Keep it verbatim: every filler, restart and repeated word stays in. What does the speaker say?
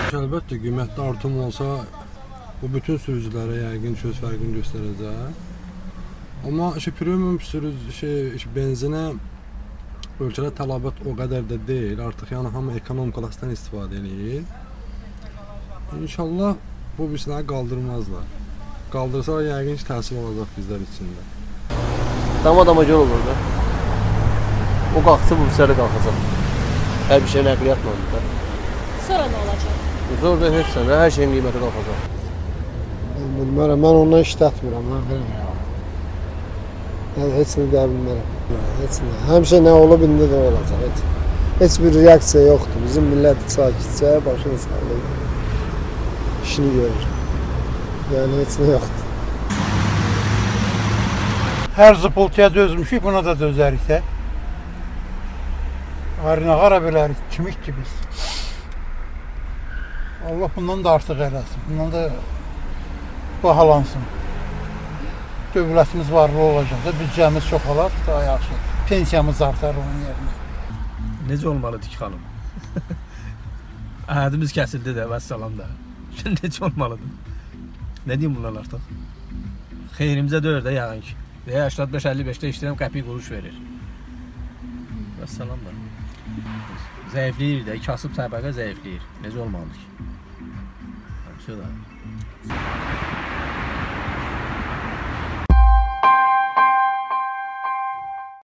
Əlbəttə, qiymətdə artım olsa, bu bütün sürücülərə yəqin ki, öz fərqini göstərəcək. Amma işte, premium sürücü, şey, işte, benzinə ölkədə tələbat o qədər də deyil. Artıq yəni hamı ekonom klassdan istifadə edir. İnşallah bu birisini qaldırmazlar. Qaldırsalar yəqin ki, təsir olacaq bizlər içində. Dama-dama yol olur da. O qalxsa bu birisləri qalxacaq. Hər bir şey nəqliyyatla olur da. Sonra nə olacaq? Zor da heç sənə, hər şeyin qiyməti qalxacaq. Mən bilmərəm, mən ondan işlətmirəm, mən bilmirəm. Yəni, heç nə deyə bilmərəm. Heç nə. Həmişə nə olub, indi də olacaq. Heç, heç bir reaksiya yoxdur. Bizim millət sakitcə, başını sağlayıb, işini görür. Yəni, heç nə yoxdur. Hər zıpıltıya dözmüşük, buna da dözəriksə. Qarına qara bilərik, kimik ki biz. Allah bundan da artıq eləsin, bundan da bahalansın. Dövlətimiz varlı olacaq da, büdcəmiz çox olar, daha yaxşı. Pensiyamız artar onun yerinə. Necə olmalıdır ki, xanım? Əhədimiz kəsildi də, vəssalam da. Necə olmalıdır? Nə deyim bundan artıq? Xeyrimizə döyür də yağın ki. Deyə səksən beş əlli beşdə işləyirəm, qəpik quruş verir. Vəssalam da. Zəifləyir də, kasıb təbəqə zəifləyir. Necə olmalıdır ki? Həmsə da.